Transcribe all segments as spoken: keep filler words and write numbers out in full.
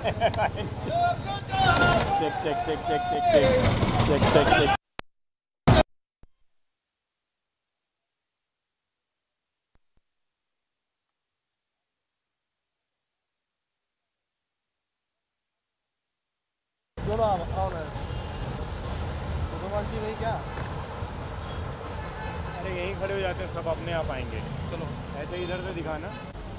Check check check check check check check check. दोनों आओ आओ ना। तो बाल्टी भाई क्या? अरे यहीं खड़े हो जाते हैं, सब अपने आप आएंगे। चलो ऐसे इधर से दिखाना।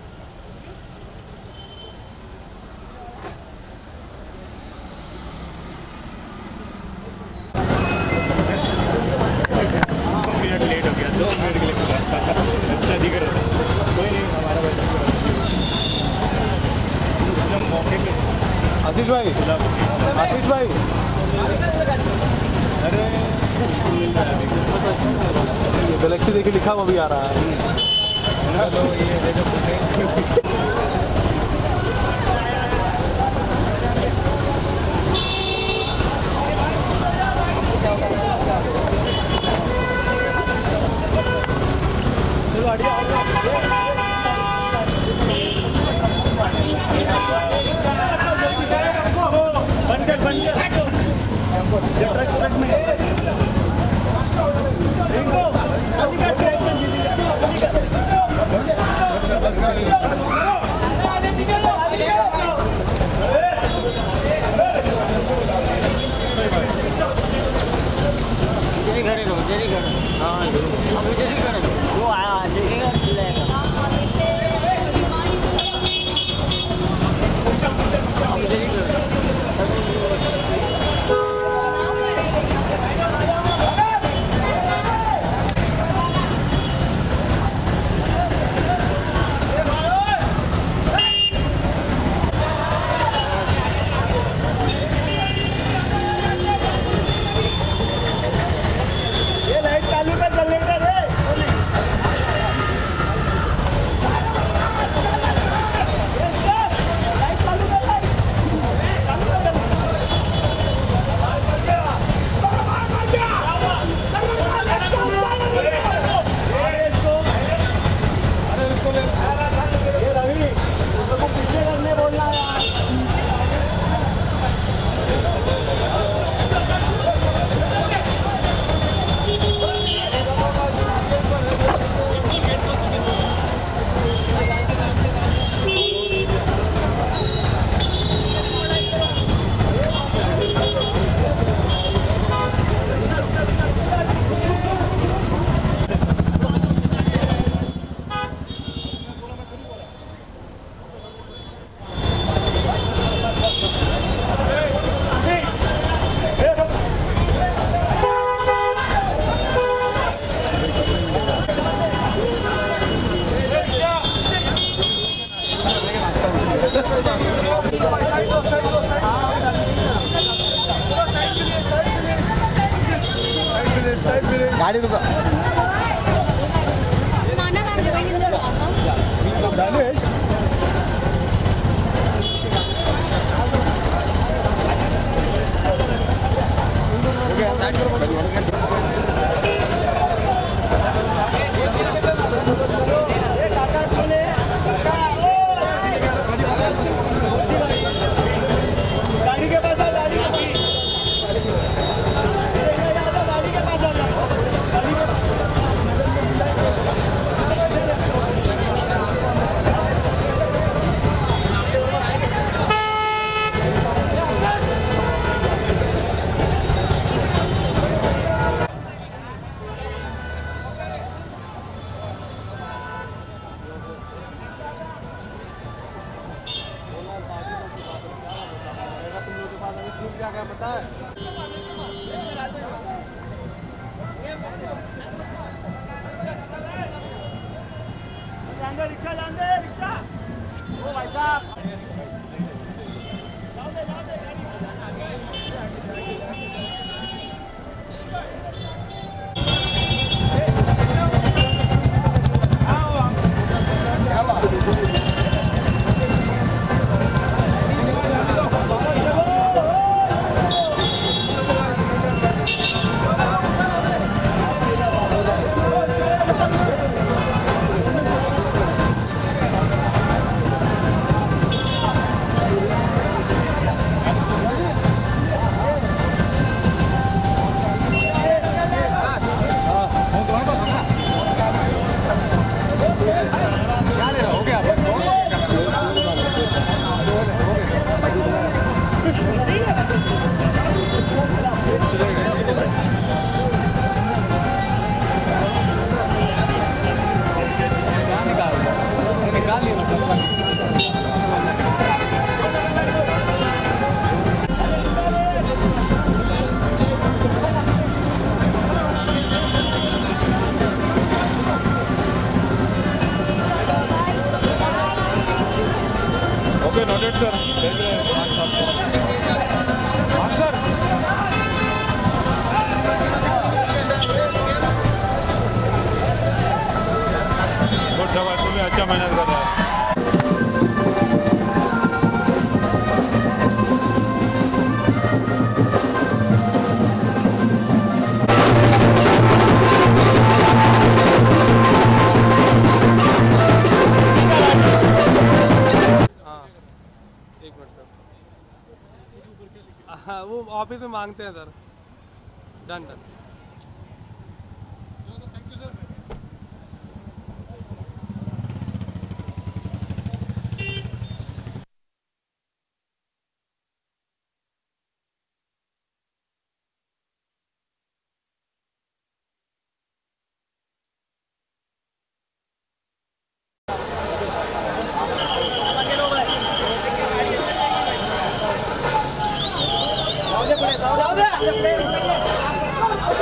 दो मिनट लेट हो गया, दो मिनट के लिए खुला। अच्छा दिख रहा है, कोई नहीं, हमारा बच्चा मौके पे। आशीष भाई, आशीष भाई, अरे गैलेक्सी देखिए लिखा हुआ भी आ रहा है। हेलो, ये देखो गाड़ी रुका। दानेश गाड़ी के पास आ, गाड़ी के पास क्या पता है? रिक्शा जान दे, रिक्शा। ओ भाई साहब, जाओ दे, जाओ दे गाड़ी। वेट सर देख रहे हैं सर गुड शाबाश तुम्हें अच्छा मेहनत कर रहा है हाँ वो ऑफिस में मांगते हैं sir done done thank you sir Sauda, Sauda, Sauda.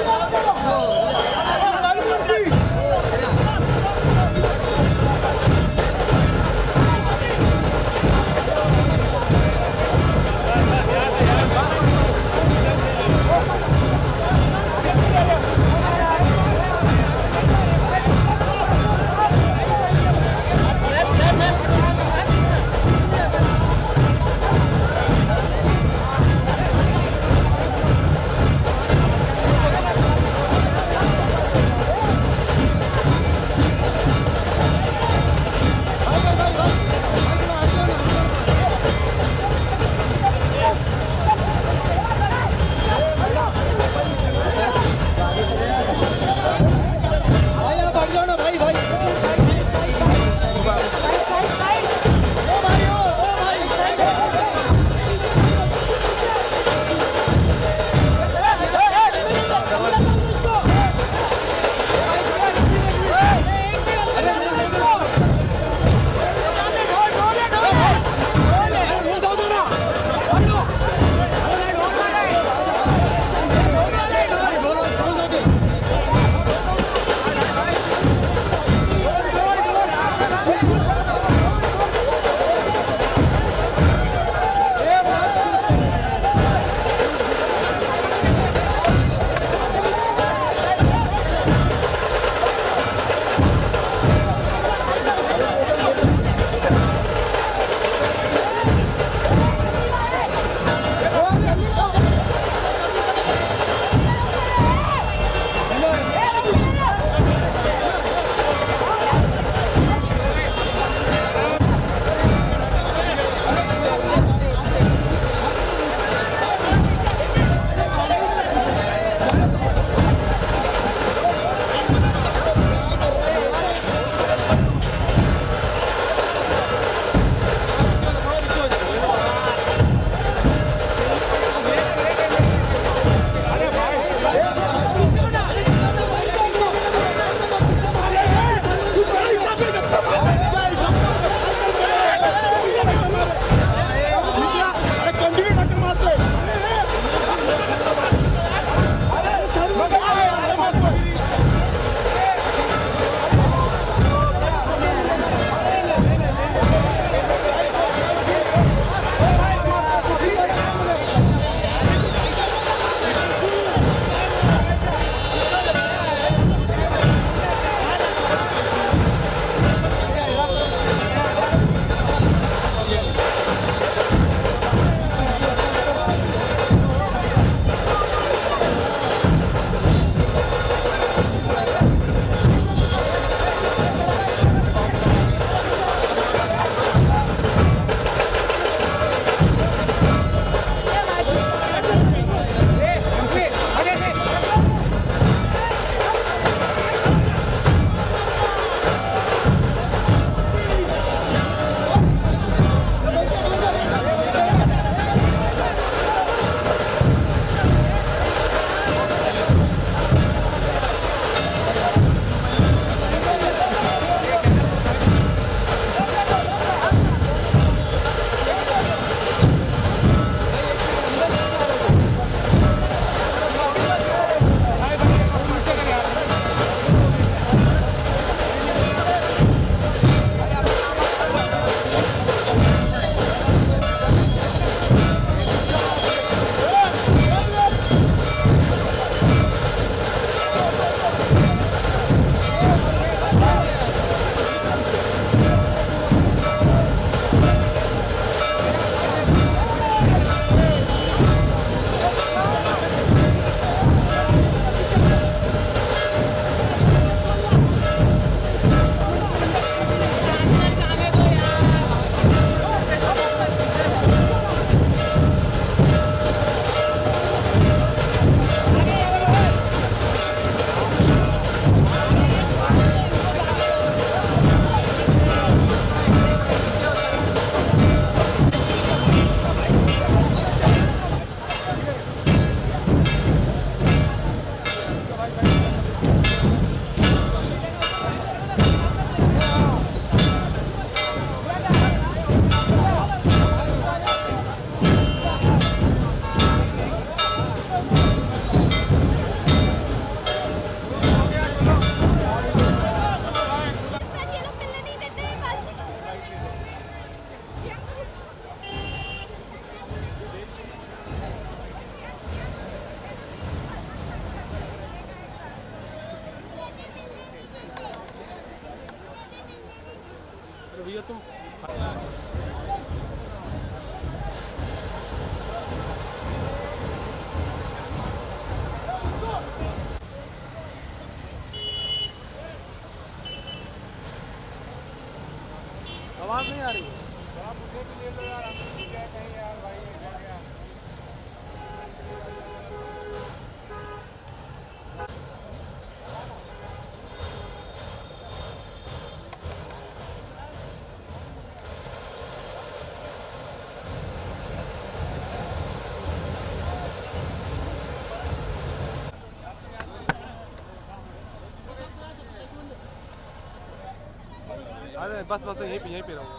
भैया तुम आवाज नहीं आ रही है। आप मुझे भी ले लो यार, हम भी गए कहीं यार भाई जा गया। अरे बस बस यहीं पे यहीं पे रहूँगा।